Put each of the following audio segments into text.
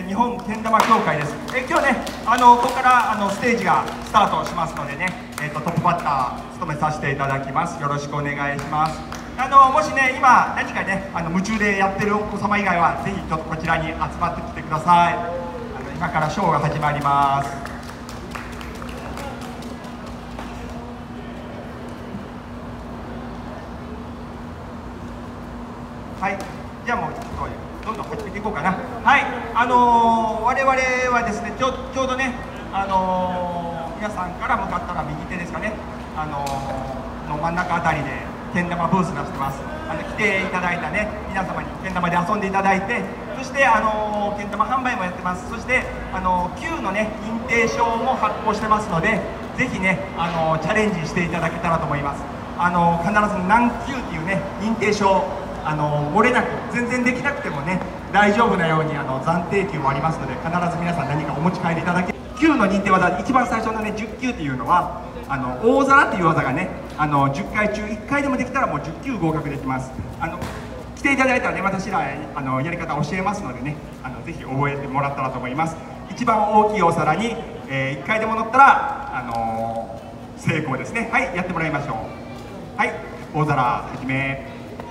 日本けん玉協会です。今日ね、ここからステージがスタートしますのでね、トップバッター務めさせていただきます。よろしくお願いします。もしね、今何かね、夢中でやってるお子様以外はぜひちょっとこちらに集まってきてください。今からショーが始まります。はい、じゃあもうちょっとどんどん始めていこうかな。はい、我々はですね、ちょうどね、皆さんから向かったら右手ですかね、の真ん中あたりでけん玉ブース出してます。来ていただいたね皆様にけん玉で遊んでいただいて、そしてけん玉販売もやってます。そして級のね認定証も発行してますので、ぜひねチャレンジしていただけたらと思います。必ず何級っていうね認定証、漏れなく全然できなくてもね大丈夫なように暫定級もありますので、必ず皆さん何かお持ち帰りいただけ。級の認定技、一番最初のね10級っていうのは大皿っていう技がね10回中1回でもできたらもう10級合格できます。来ていただいたらね、私らやり方教えますのでね、ぜひ覚えてもらったらと思います。一番大きいお皿に、1回でも乗ったら成功ですね。はい、やってもらいましょう。はい、大皿始め。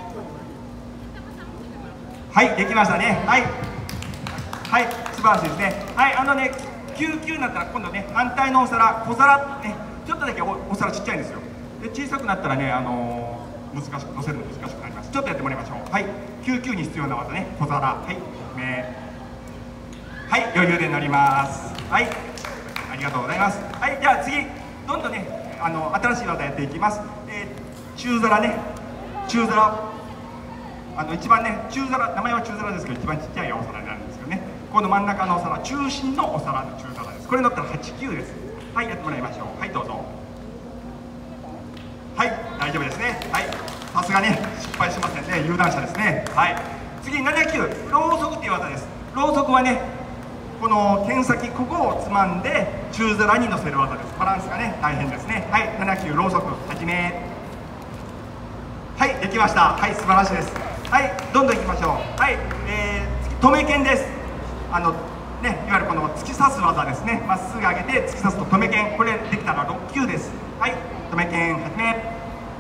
はい、できましたね。はい、はい、素晴らしいですね。はい、ね9級になったら今度ね反対のお皿、小皿ね、ちょっとだけ お皿ちっちゃいんですよ。で小さくなったらね難しく乗せるの難しくなります。ちょっとやってもらいましょう。はい、9級に必要な技ね、小皿。はい、はい、余裕で乗ります。はい、ありがとうございます。はい、じゃあ次どんどんね新しい技やっていきます。中皿ね、中皿、一番ね中皿、名前は中皿ですけど一番ちっちゃいお皿になるんですけどね、この真ん中のお皿、中心のお皿の中皿です。これ乗ったら8級です。はい、やってもらいましょう。はい、どうぞ。はい、大丈夫ですね。はい、さすがね失敗しませんね、有段者ですね。はい、次7級、ろうそくっていう技です。ろうそくはねこの剣先、ここをつまんで中皿に乗せる技です。バランスがね大変ですね。はい、7級ろうそく始め。はい、できました。はい、素晴らしいです。はい、どんどんいきましょう。はい、次止め剣です。ね、いわゆるこの突き刺す技ですね。まっすぐ上げて突き刺すと止め剣、これできたら6級です。はい、止め剣始め。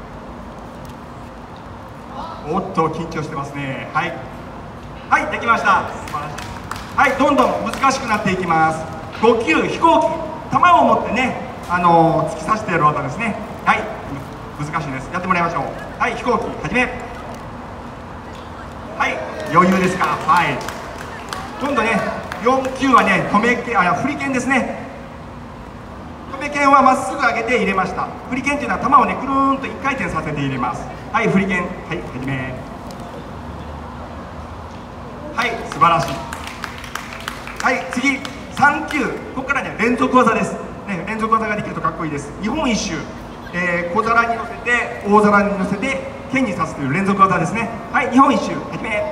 おっと緊張してますね。はい、はい、できました。素晴らしい。はい、どんどん難しくなっていきます。5級飛行機、弾を持ってね突き刺してやる技ですね。はい、難しいです。やってもらいましょう。はい、飛行機始め。はい、余裕ですか。はい、今度ね4級はね止め剣、振り剣ですね。止め剣はまっすぐ上げて入れました。振り剣というのは弾をねくるーんと1回転させて入れます。はい、振り剣、はい、始め。はい、素晴らしい。はい、次3級、ここからね連続技です、ね、連続技ができるとかっこいいです。日本一周、小皿に乗せて大皿に乗せて剣に刺すという連続技ですね。はい、日本一周始め。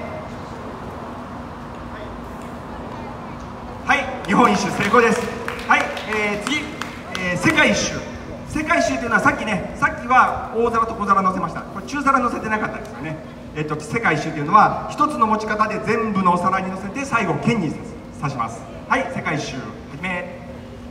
はい、日本一周成功です。はい、次、世界一周。世界一周というのはさっきは大皿と小皿乗せました。これ中皿乗せてなかったですよね。世界一周というのは一つの持ち方で全部のお皿に乗せて最後剣に刺します。はい、世界一周始め。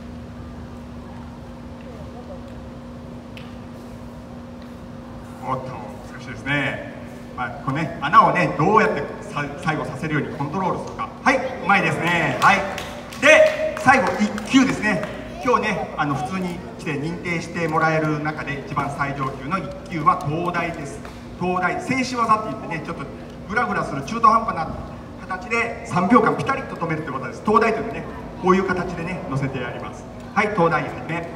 おっと難しいですね。これね穴をねどうやって最後させるようにコントロールするか。はい、うまいですね。はい、で最後1級ですね。今日ね普通に来て認定してもらえる中で一番最上級の1級は東大です。東大静止技って言ってね、ちょっとグラグラする中途半端な形で3秒間ピタリと止めるという技です。東大というねこういう形でね乗せてやります。はい、東大始め。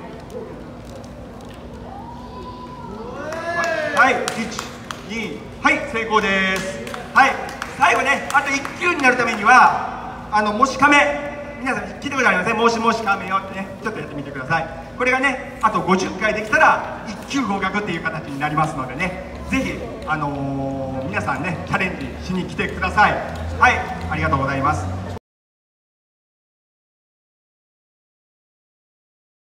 はい、1、2、はい、成功です。はい、最後ねあと1級になるためにはもし亀、皆さん聞いたことありません？もし亀よってね、ちょっとやってみてください。これがねあと50回できたら1級合格っていう形になりますのでね、ぜひ皆さんねチャレンジしに来てください。はい、ありがとうございます。